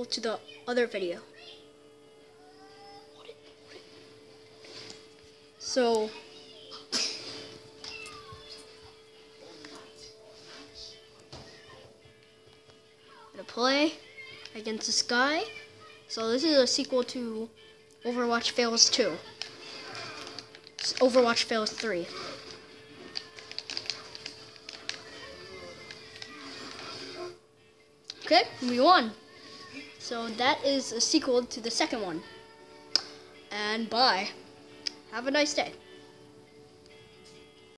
sequel to the other video. So gonna play against this guy. So this is a sequel to Overwatch Fails 2. It's Overwatch Fails 3. Okay, we won. So that is a sequel to the second one. And bye. Have a nice day.